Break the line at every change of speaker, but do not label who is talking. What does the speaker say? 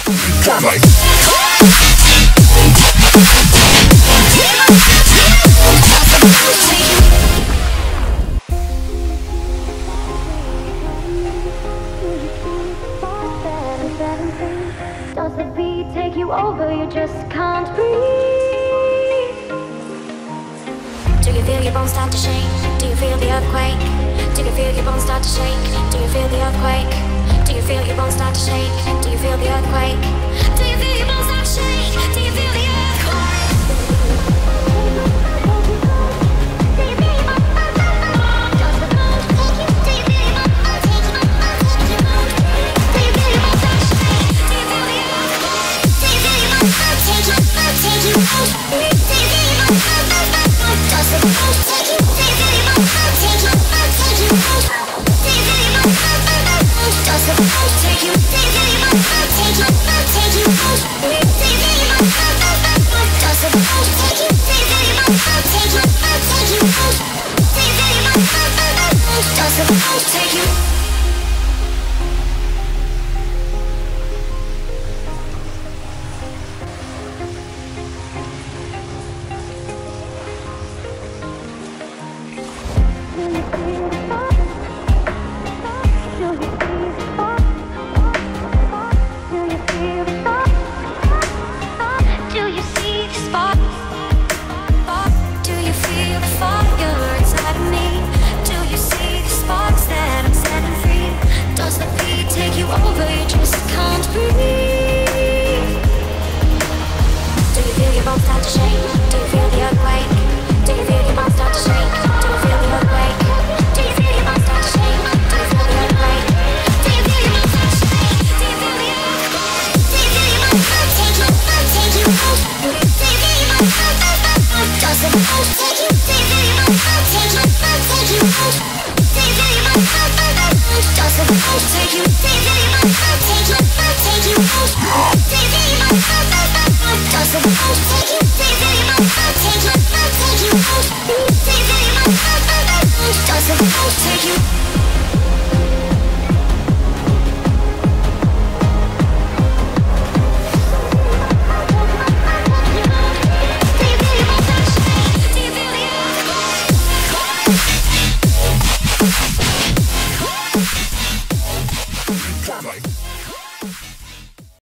Does the beat take you over? You just can't breathe. Do you feel your bones start to shake? Do you feel the earthquake? Do you feel your bones start to shake? Do you feel the earthquake? Do you feel your bones start to shake? Do you feel the earthquake? Do you feel your bones start to shake? Do you feel the earthquake? Take you. Take you.